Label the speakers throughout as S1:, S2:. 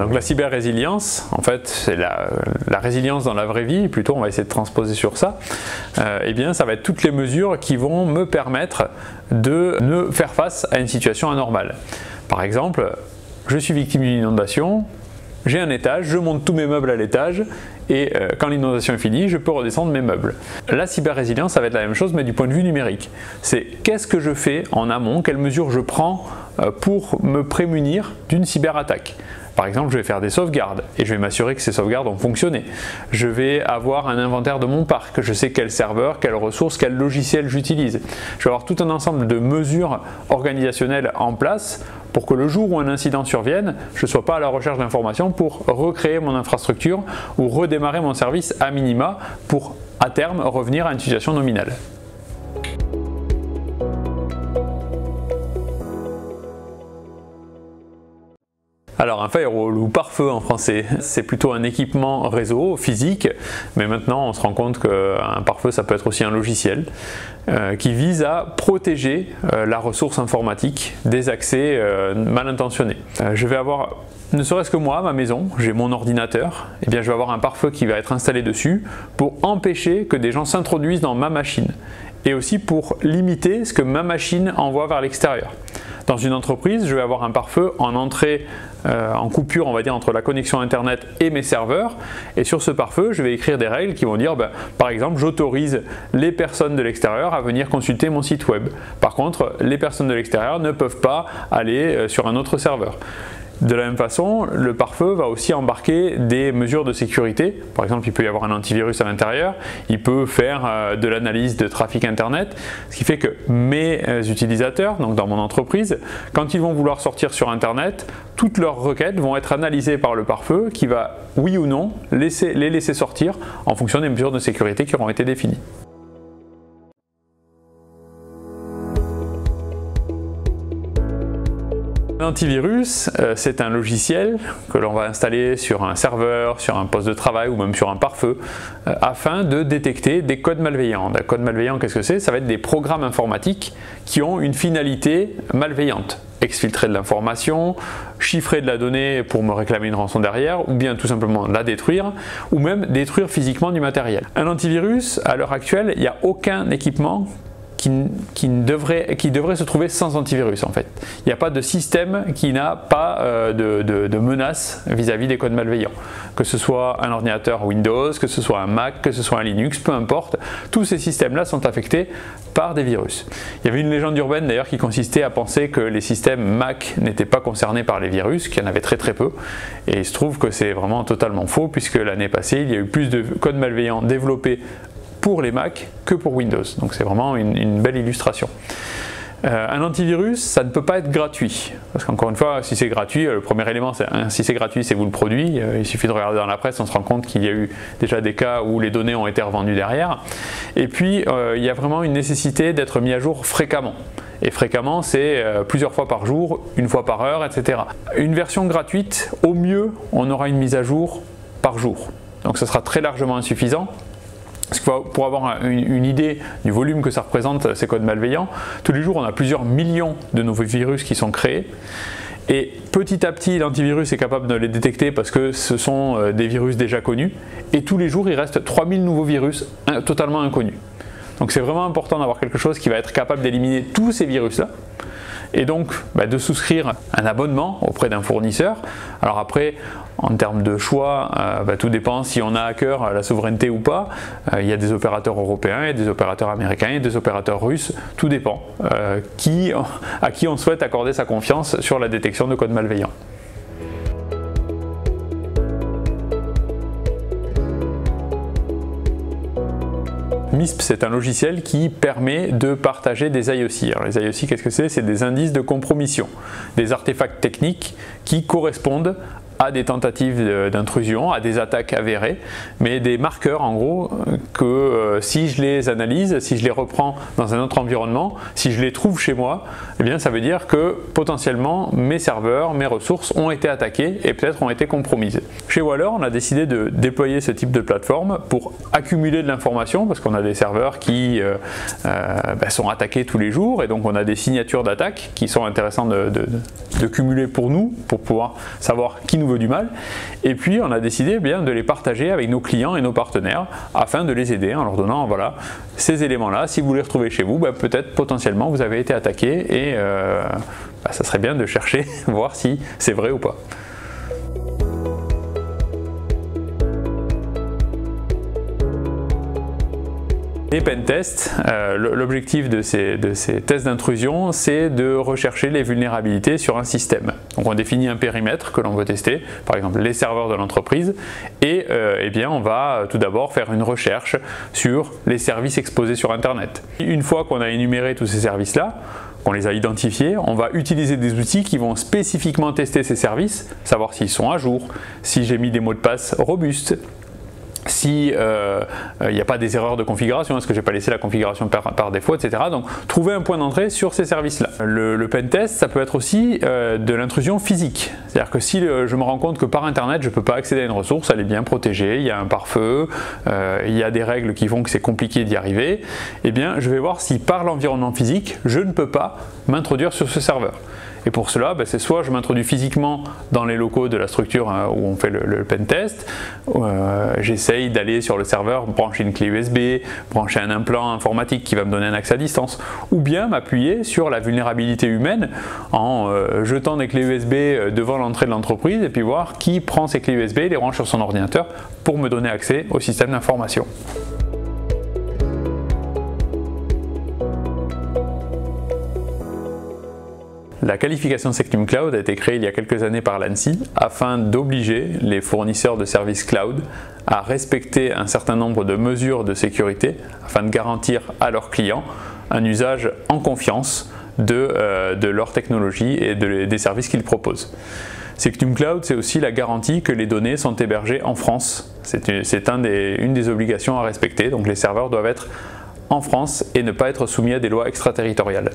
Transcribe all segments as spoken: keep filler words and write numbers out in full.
S1: donc la cyber-résilience, en fait, c'est la, la résilience dans la vraie vie, plutôt on va essayer de transposer sur ça, euh, eh bien ça va être toutes les mesures qui vont me permettre de ne faire face à une situation anormale. Par exemple, je suis victime d'une inondation, j'ai un étage, je monte tous mes meubles à l'étage et euh, quand l'inondation est finie, je peux redescendre mes meubles. La cyber-résilience, ça va être la même chose mais du point de vue numérique. C'est qu'est-ce que je fais en amont, quelles mesures je prends euh, pour me prémunir d'une cyberattaque. Par exemple, je vais faire des sauvegardes et je vais m'assurer que ces sauvegardes ont fonctionné. Je vais avoir un inventaire de mon parc, je sais quel serveur, quelles ressources, quel logiciel j'utilise. Je vais avoir tout un ensemble de mesures organisationnelles en place pour que le jour où un incident survienne, je ne sois pas à la recherche d'informations pour recréer mon infrastructure ou redémarrer mon service à minima pour, à terme, revenir à une situation nominale. Alors un firewall ou pare-feu en français, c'est plutôt un équipement réseau physique, mais maintenant on se rend compte qu'un pare-feu ça peut être aussi un logiciel euh, qui vise à protéger euh, la ressource informatique des accès euh, mal intentionnés. Euh, je vais avoir, ne serait-ce que moi, ma maison, j'ai mon ordinateur, et bien je vais avoir un pare-feu qui va être installé dessus pour empêcher que des gens s'introduisent dans ma machine et aussi pour limiter ce que ma machine envoie vers l'extérieur. Dans une entreprise, je vais avoir un pare-feu en entrée, euh, en coupure, on va dire, entre la connexion internet et mes serveurs. Et sur ce pare-feu, je vais écrire des règles qui vont dire, ben, par exemple, j'autorise les personnes de l'extérieur à venir consulter mon site web. Par contre, les personnes de l'extérieur ne peuvent pas aller euh, sur un autre serveur. De la même façon, le pare-feu va aussi embarquer des mesures de sécurité. Par exemple, il peut y avoir un antivirus à l'intérieur, il peut faire euh, de l'analyse de trafic internet, ce qui fait que mes euh, utilisateurs, donc dans mon entreprise, quand ils vont vouloir sortir sur internet, toutes leurs requêtes vont être analysées par le pare-feu qui va, oui ou non, laisser, les laisser sortir en fonction des mesures de sécurité qui auront été définies. L'antivirus, euh, c'est un logiciel que l'on va installer sur un serveur, sur un poste de travail ou même sur un pare-feu euh, afin de détecter des codes malveillants. Des codes malveillants, qu'est-ce que c'est? Ça va être des programmes informatiques qui ont une finalité malveillante. Exfiltrer de l'information, chiffrer de la donnée pour me réclamer une rançon derrière, ou bien tout simplement la détruire, ou même détruire physiquement du matériel. Un antivirus, à l'heure actuelle, il n'y a aucun équipement Qui, qui, devrait, qui devrait se trouver sans antivirus en fait. Il n'y a pas de système qui n'a pas euh, de, de, de menace vis-à-vis des codes malveillants. Que ce soit un ordinateur Windows, que ce soit un Mac, que ce soit un Linux, peu importe, tous ces systèmes-là sont affectés par des virus. Il y avait une légende urbaine d'ailleurs qui consistait à penser que les systèmes Mac n'étaient pas concernés par les virus, qu'il y en avait très très peu. Et il se trouve que c'est vraiment totalement faux puisque l'année passée, il y a eu plus de codes malveillants développés pour les Mac que pour Windows. Donc c'est vraiment une, une belle illustration. Euh, un antivirus, ça ne peut pas être gratuit. Parce qu'encore une fois, si c'est gratuit, le premier élément, c'est, hein, si c'est gratuit, c'est vous le produit. Euh, il suffit de regarder dans la presse, on se rend compte qu'il y a eu déjà des cas où les données ont été revendues derrière. Et puis, euh, il y a vraiment une nécessité d'être mis à jour fréquemment. Et fréquemment, c'est euh, plusieurs fois par jour, une fois par heure, et cetera. Une version gratuite, au mieux, on aura une mise à jour par jour. Donc ce sera très largement insuffisant. Parce que pour avoir une, une idée du volume que ça représente ces codes malveillants, tous les jours on a plusieurs millions de nouveaux virus qui sont créés. Et petit à petit l'antivirus est capable de les détecter parce que ce sont des virus déjà connus. Et tous les jours il reste trois mille nouveaux virus totalement inconnus. Donc c'est vraiment important d'avoir quelque chose qui va être capable d'éliminer tous ces virus-là. Et donc bah, de souscrire un abonnement auprès d'un fournisseur. Alors après, en termes de choix, euh, bah, tout dépend si on a à cœur la souveraineté ou pas. Euh, il y a des opérateurs européens, il y a des opérateurs américains, il y a des opérateurs russes, tout dépend. Euh, qui, à qui on souhaite accorder sa confiance sur la détection de codes malveillants. M I S P, c'est un logiciel qui permet de partager des I O C. Alors les I O C, qu'est-ce que c'est? C'est des indices de compromission, des artefacts techniques qui correspondent à des tentatives d'intrusion, à des attaques avérées, mais des marqueurs en gros que euh, si je les analyse, si je les reprends dans un autre environnement, si je les trouve chez moi, eh bien ça veut dire que potentiellement mes serveurs, mes ressources ont été attaquées et peut-être ont été compromises. Chez Waller, on a décidé de déployer ce type de plateforme pour accumuler de l'information parce qu'on a des serveurs qui euh, euh, bah, sont attaqués tous les jours et donc on a des signatures d'attaque qui sont intéressantes de, de, de cumuler pour nous, pour pouvoir savoir qui nous veut du mal, et puis on a décidé eh bien, de les partager avec nos clients et nos partenaires afin de les aider en leur donnant voilà, ces éléments-là. Si vous les retrouvez chez vous, ben, peut-être potentiellement vous avez été attaqué et euh, ben, ça serait bien de chercher, voir si c'est vrai ou pas. Les pentests, euh, l'objectif de ces, de ces tests d'intrusion, c'est de rechercher les vulnérabilités sur un système. Donc on définit un périmètre que l'on veut tester, par exemple les serveurs de l'entreprise, et euh, eh bien on va tout d'abord faire une recherche sur les services exposés sur Internet. Une fois qu'on a énuméré tous ces services-là, qu'on les a identifiés, on va utiliser des outils qui vont spécifiquement tester ces services, savoir s'ils sont à jour, si j'ai mis des mots de passe robustes, si il euh, n'y euh, a pas des erreurs de configuration, est-ce que j'ai pas laissé la configuration par, par défaut, et cetera. Donc trouver un point d'entrée sur ces services-là. Le, le pentest, ça peut être aussi euh, de l'intrusion physique. C'est-à-dire que si le, je me rends compte que par internet je ne peux pas accéder à une ressource, elle est bien protégée, il y a un pare-feu, euh, il y a des règles qui font que c'est compliqué d'y arriver, eh bien je vais voir si par l'environnement physique je ne peux pas m'introduire sur ce serveur. Et pour cela, ben c'est soit je m'introduis physiquement dans les locaux de la structure hein, où on fait le, le pentest, euh, j'essaye d'aller sur le serveur, brancher une clé U S B, brancher un implant informatique qui va me donner un accès à distance, ou bien m'appuyer sur la vulnérabilité humaine en euh, jetant des clés U S B devant l'entrée de l'entreprise et puis voir qui prend ces clés U S B et les range sur son ordinateur pour me donner accès au système d'information. La qualification SecNumCloud a été créée il y a quelques années par l'ANSSI afin d'obliger les fournisseurs de services cloud à respecter un certain nombre de mesures de sécurité afin de garantir à leurs clients un usage en confiance de, euh, de leur technologie et de, des services qu'ils proposent. SecNumCloud, c'est aussi la garantie que les données sont hébergées en France. C'est un des, une des obligations à respecter, donc les serveurs doivent être en France et ne pas être soumis à des lois extraterritoriales.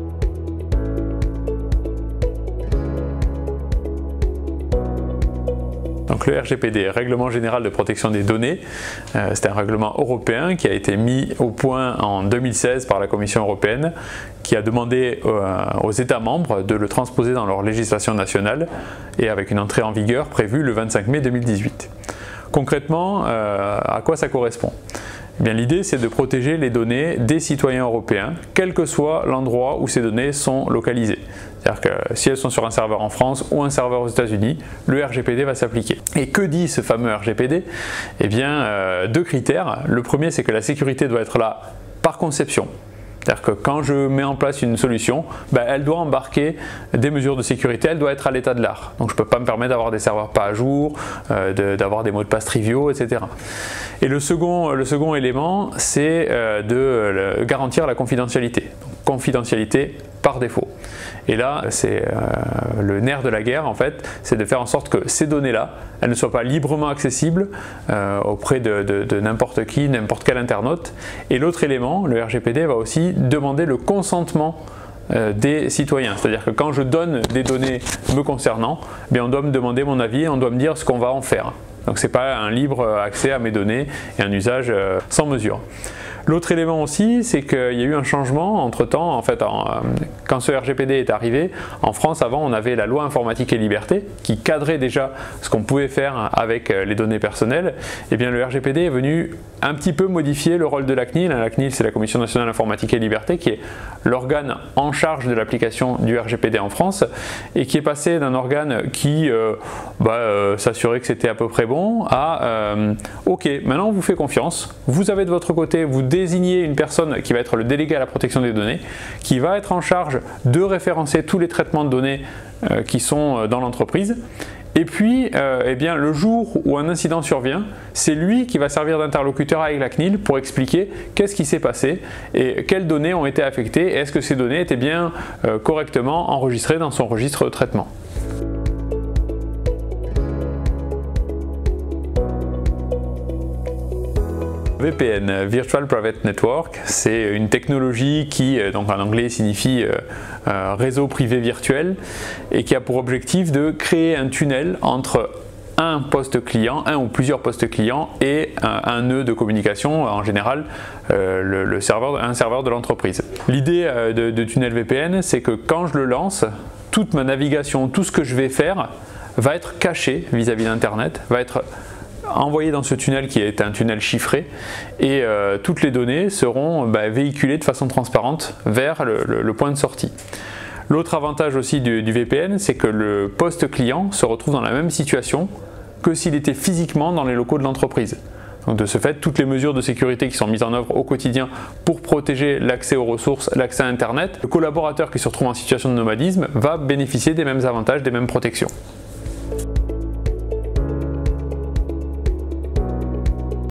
S1: Donc le R G P D, Règlement Général de Protection des Données, euh, c'est un règlement européen qui a été mis au point en deux mille seize par la Commission européenne, qui a demandé euh, aux États membres de le transposer dans leur législation nationale et avec une entrée en vigueur prévue le vingt-cinq mai deux mille dix-huit. Concrètement, euh, à quoi ça correspond ? Eh bien, l'idée, c'est de protéger les données des citoyens européens, quel que soit l'endroit où ces données sont localisées. C'est-à-dire que si elles sont sur un serveur en France ou un serveur aux États-Unis, le R G P D va s'appliquer. Et que dit ce fameux R G P D ? Eh bien, euh, deux critères. Le premier, c'est que la sécurité doit être là par conception. C'est-à-dire que quand je mets en place une solution, ben, elle doit embarquer des mesures de sécurité, elle doit être à l'état de l'art. Donc je ne peux pas me permettre d'avoir des serveurs pas à jour, euh, d'avoir des mots de passe triviaux, et cetera. Et le second, le second élément, c'est euh, de euh, garantir la confidentialité. Donc, confidentialité par défaut. Et là, c'est euh, le nerf de la guerre en fait, c'est de faire en sorte que ces données-là, elles ne soient pas librement accessibles euh, auprès de, de, de n'importe qui, n'importe quel internaute. Et l'autre élément, le R G P D va aussi demander le consentement euh, des citoyens. C'est-à-dire que quand je donne des données me concernant, eh bien on doit me demander mon avis, on doit me dire ce qu'on va en faire. Donc ce n'est pas un libre accès à mes données et un usage euh, sans mesure. L'autre élément aussi, c'est qu'il y a eu un changement entre-temps. En fait, en, euh, quand ce R G P D est arrivé, en France, avant, on avait la loi informatique et liberté qui cadrait déjà ce qu'on pouvait faire avec les données personnelles. Et bien, le R G P D est venu un petit peu modifier le rôle de la C N I L. La C N I L, c'est la Commission nationale informatique et liberté, qui est l'organe en charge de l'application du R G P D en France et qui est passé d'un organe qui euh, bah, euh, s'assurait que c'était à peu près bon à euh, ok, maintenant on vous fait confiance, vous avez de votre côté, vous désignez une personne qui va être le délégué à la protection des données, qui va être en charge de référencer tous les traitements de données euh, qui sont dans l'entreprise. Et puis, euh, eh bien, le jour où un incident survient, c'est lui qui va servir d'interlocuteur avec la C N I L pour expliquer qu'est-ce qui s'est passé et quelles données ont été affectées et est-ce que ces données étaient bien euh, correctement enregistrées dans son registre de traitement. V P N, Virtual Private Network, c'est une technologie qui, donc en anglais, signifie euh, euh, réseau privé virtuel et qui a pour objectif de créer un tunnel entre un poste client, un ou plusieurs postes clients et un, un nœud de communication, en général euh, le, le serveur, un serveur de l'entreprise. L'idée euh, de, de tunnel V P N, c'est que quand je le lance, toute ma navigation, tout ce que je vais faire va être caché vis-à-vis d'Internet, va être envoyé dans ce tunnel qui est un tunnel chiffré et euh, toutes les données seront bah, véhiculées de façon transparente vers le, le, le point de sortie. L'autre avantage aussi du, du V P N, c'est que le poste client se retrouve dans la même situation que s'il était physiquement dans les locaux de l'entreprise. Donc de ce fait, toutes les mesures de sécurité qui sont mises en œuvre au quotidien pour protéger l'accès aux ressources, l'accès à Internet, le collaborateur qui se retrouve en situation de nomadisme va bénéficier des mêmes avantages, des mêmes protections.